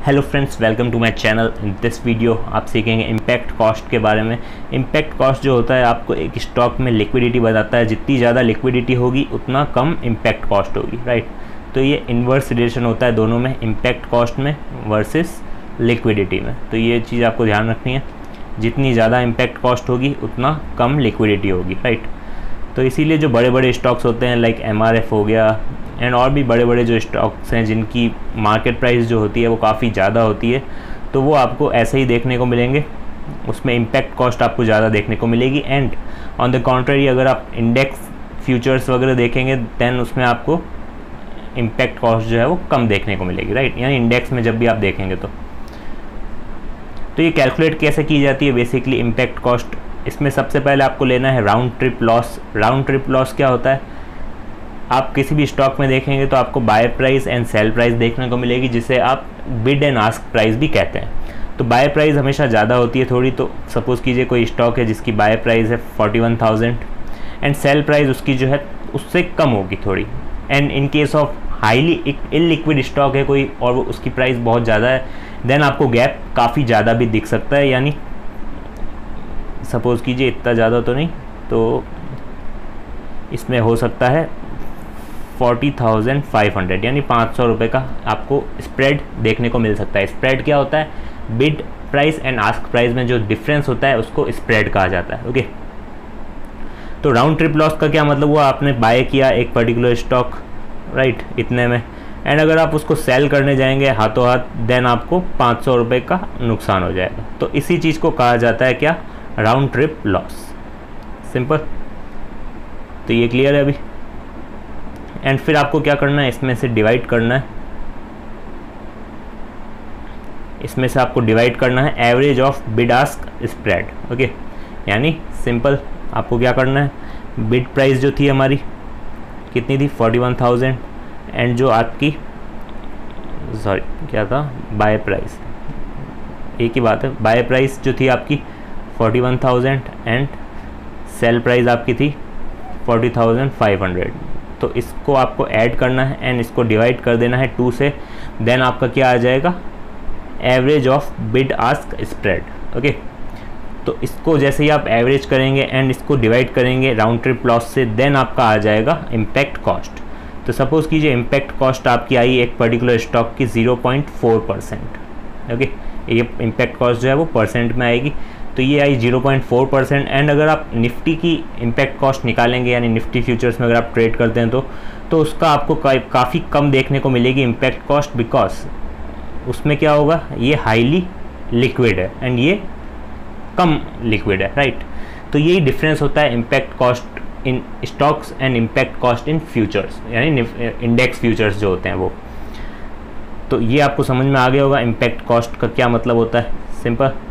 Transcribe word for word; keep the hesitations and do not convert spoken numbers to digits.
Hello friends, welcome to my channel. In this video आप सीखेंगे impact cost के बारे में। इम्पैक्ट कॉस्ट जो होता है आपको एक स्टॉक में लिक्विडिटी बताता है। जितनी ज़्यादा लिक्विडिटी होगी उतना कम इम्पैक्ट कॉस्ट होगी, राइट। तो ये इन्वर्स रिलेशन होता है दोनों में, इम्पैक्ट कॉस्ट में वर्सेस लिक्विडिटी में। तो ये चीज़ आपको ध्यान रखनी है, जितनी ज़्यादा इम्पैक्ट कॉस्ट होगी उतना कम लिक्विडिटी होगी, राइट। तो इसीलिए जो बड़े बड़े स्टॉक्स होते हैं लाइक एम आर एफ हो गया एंड और भी बड़े बड़े जो स्टॉक्स हैं जिनकी मार्केट प्राइस जो होती है वो काफ़ी ज़्यादा होती है, तो वो आपको ऐसे ही देखने को मिलेंगे। उसमें इम्पैक्ट कॉस्ट आपको ज़्यादा देखने को मिलेगी। एंड ऑन द कॉन्ट्ररी अगर आप इंडेक्स फ्यूचर्स वगैरह देखेंगे दैन उसमें आपको इम्पैक्ट कॉस्ट जो है वो कम देखने को मिलेगी, राइट। यानी इंडेक्स में जब भी आप देखेंगे तो तो ये कैलकुलेट कैसे की जाती है बेसिकली इम्पैक्ट कॉस्ट। इसमें सबसे पहले आपको लेना है round trip loss. Round trip loss क्या होता है, आप किसी भी स्टॉक में देखेंगे तो आपको buy price and sell price देखने को मिलेगी, जिसे आप बिड एंड आस्क प्राइस भी कहते हैं। तो बाय प्राइस हमेशा ज़्यादा होती है थोड़ी। तो सपोज़ कीजिए कोई स्टॉक है जिसकी बाय प्राइस है forty one thousand and sell price उसकी जो है उससे कम होगी थोड़ी। And in case of highly illiquid stock है कोई और वो उसकी प्राइस बहुत ज़्यादा है, देन आपको गैप काफ़ी ज़्यादा भी दिख सकता है। यानी सपोज़ कीजिए इतना ज़्यादा तो नहीं, तो इसमें हो सकता है फोर्टी थाउजेंड फाइव हंड्रेड, यानी पाँच सौ रुपये का आपको स्प्रेड देखने को मिल सकता है। स्प्रेड क्या होता है, bid price and ask price में जो डिफरेंस होता है उसको स्प्रेड कहा जाता है, ओके। तो राउंड ट्रिप लॉस का क्या मतलब हुआ, आपने बाय किया एक पर्टिकुलर स्टॉक, राइट, इतने में, एंड अगर आप उसको सेल करने जाएंगे हाथों हाथ देन आपको पाँच सौ रुपये का नुकसान हो जाएगा। तो इसी चीज़ को कहा जाता है क्या, राउंड ट्रिप लॉस। सिंपल। तो ये क्लियर है अभी। एंड फिर आपको क्या करना है, इसमें से डिवाइड करना है, इसमें से आपको डिवाइड करना है average of bid ask spread, okay. यानी सिंपल आपको क्या करना है, बिड प्राइस जो थी हमारी कितनी थी फोर्टी वन थाउजेंड एंड जो आपकी सॉरी क्या था बाय प्राइस, एक ही बात है, बाय प्राइस जो थी आपकी forty one thousand and sell price आपकी थी फोर्टी थाउजेंड फाइव हंड्रेड। तो इसको आपको ऐड करना है एंड इसको डिवाइड कर देना है टू से, देन आपका क्या आ जाएगा, average of bid ask spread, okay. तो इसको जैसे ही आप एवरेज करेंगे एंड इसको डिवाइड करेंगे राउंड ट्रिप लॉस से, देन आपका आ जाएगा इम्पैक्ट कॉस्ट। तो सपोज़ कीजिए इम्पैक्ट कॉस्ट आपकी आई एक पर्टिकुलर स्टॉक की zero point four percent, okay. ये इम्पैक्ट कॉस्ट जो है वो परसेंट में आएगी, तो ये आई zero point four percent. And अगर आप निफ्टी की इम्पैक्ट कॉस्ट निकालेंगे, यानी निफ्टी फ्यूचर्स में अगर आप ट्रेड करते हैं तो तो उसका आपको का, काफ़ी कम देखने को मिलेगी इम्पैक्ट कॉस्ट, बिकॉज उसमें क्या होगा, ये हाईली लिक्विड है एंड ये कम लिक्विड है, राइट। तो यही डिफरेंस होता है impact cost in stocks and impact cost in futures, यानी इंडेक्स फ्यूचर्स जो होते हैं वो। तो ये आपको समझ में आ गया होगा इम्पैक्ट कॉस्ट का क्या मतलब होता है, सिंपल।